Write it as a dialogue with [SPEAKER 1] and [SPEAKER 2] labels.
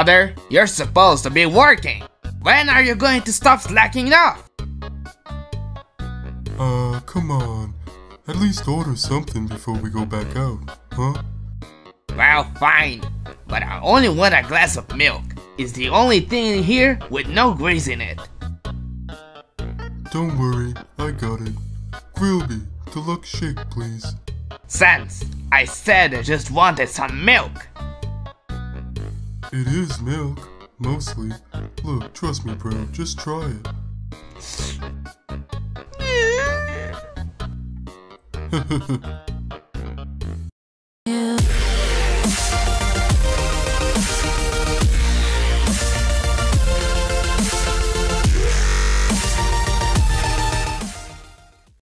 [SPEAKER 1] Brother, you're supposed to be working. When are you going to stop slacking off?
[SPEAKER 2] Come on. At least order something before we go back out, huh?
[SPEAKER 1] Well, fine. But I only want a glass of milk. It's the only thing in here with no grease in it.
[SPEAKER 2] Don't worry, I got it. Grillby, deluxe shake, please.
[SPEAKER 1] Sans, I said I just wanted some milk.
[SPEAKER 2] It is milk, mostly. Look, trust me, bro, just try it.